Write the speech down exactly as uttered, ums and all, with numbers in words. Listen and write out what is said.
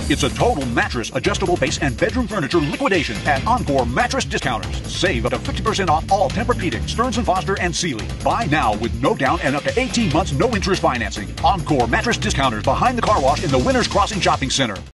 It's a total mattress, adjustable base, and bedroom furniture liquidation at Encore Mattress Discounters. Save up to fifty percent off all Tempur-Pedic, Stearns and Foster, and Sealy. Buy now with no down and up to eighteen months no interest financing. Encore Mattress Discounters behind the car wash in the Winners Crossing Shopping Center.